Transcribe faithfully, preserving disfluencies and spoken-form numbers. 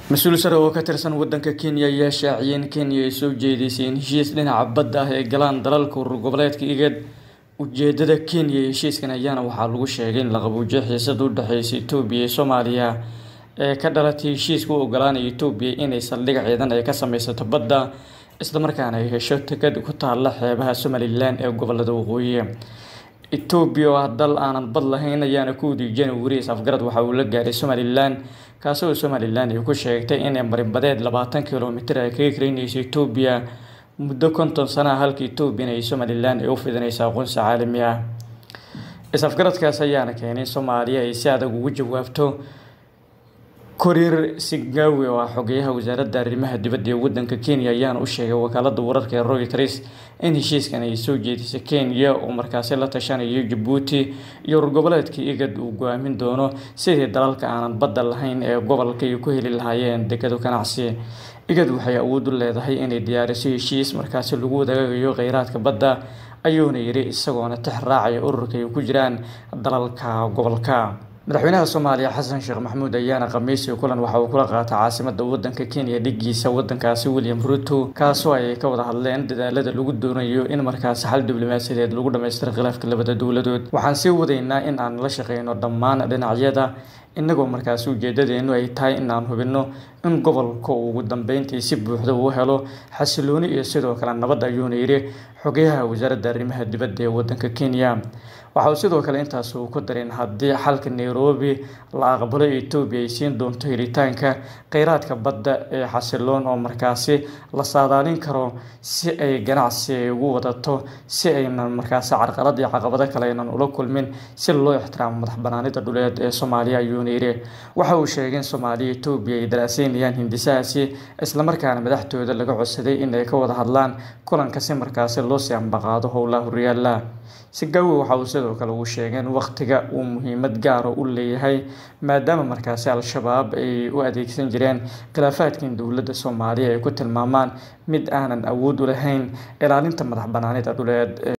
mas-uul sare oo ka tirsan wadanka Kenya ayaa shaaciyay in Kenya ay soo jeedisay in heshiis dhinaca badda ah ay galaan dalalka urur goboleedka IGAD. Ujeedada Kenya ee heshiiskan ayaana waxaa lagu sheegay in la qabuujiyo xiisad u dhaxaysa Itoobiya iyo Soomaaliya ee ka dhalatay heshiiska u oggolaanaya Itoobiya inay saldhig ciidan ay ka samaysato badda isla markaana ay hesho tikad ku taalla xeebaha Somaliland ee gobolada waqooyi. Itoobiya oo dal aanan bad lahayn ayaana ku diijan wariis afgarad waxa uu la gaaray Somaliland kaasoo Somaliland ay ku sheegtay in marin badeed labaatan kiiloomitir ay kaga kireynayso Itoobiya muddo konton sano halka Itoobiya iyo Somaliland ay u fidinayso aqoonsi caalami ah. Is-afgaradkaas ayaana keenay Soomaaliya ay si adag ugu jawaabto Korir Sigawi oo ah xogayaha wasaaradda arrimaha dibadda ee wadanka Kenya ayaana u sheegay wakaaladda wararka ee Reuters in heshiiskan ay soo jeedisay Kenya oo markaas la tashanayo Djibouti iyo urur goboleedka IGAD uu go'aamin doono sidii dalalka aanan badda lahayn ee gobolka ay ku heli lahaayeen dekedo ganacsi. IGAD waxay awood u leedahay inay diyaariso heshiis markaas lagu wadaagayo kheyraadka badda ayuuna yiri isagoona tixraacaya ururka ay ku jiraan dalalka gobolka. madaxweynaha Soomaaliya Xasan Sheekh Maxamuud ayaana Khamiistii kulan waxa uu kula qaatay caasimadda wadanka Kenya dhigiisa wadankaasi William Ruto kaasoo ay ka wada hadleen dadaalada lagu doonayo in markaas xal diblomaasiyadeed lagu dhameystiro khilaafka labada dawladood. Waxaan sii wadaynaa in aan la shaqeyno dhammaan dhinacyada inagoo markaas ujeedadeenu ay tahay in aan hubino in gobolka ugu dambeyntii si buuxda u helo xasilooni iyo sidoo kale nabad ayuuna yiri xogayaha wasaaradda arrimaha dibadda ee wadanka Kenya. waxa uu sidoo kale intaas uu ku darin haddii xalka Nairobi la aqbalo Itoobiya ay siin doonto helitaanka kheyraadka badda ee xasiloon oo markaasi la saadaalin karo si ay ganacsi ugu wadato si aynan markaasi carqalad iyo caqabado kale aynan ula kulmin si loo ixtiraamo madaxbannaanida dhuleed ee Soomaaliya ayuuna yiri. waxa uu sheegay in Soomaaliya Itoobiya ay daraasaynayaan hindisahaasi isla markaana madaxtooyada laga codsaday in ay ka wada hadlaan kulanka si markaasi loo sii ambaqaado howlaha horyaalla. Sigawi waxa uu sidoo kale uu sheegay in waqtiga uu muhiimad gaar ah u leeyahay maadaama markaasi Al-Shabaab ay u adeegsan jireen khilaafaadka dawladda Soomaaliya ay ku tilmaamaan mid aanan awood u lahayn ilaalinta madaxbannaanida dhuleed.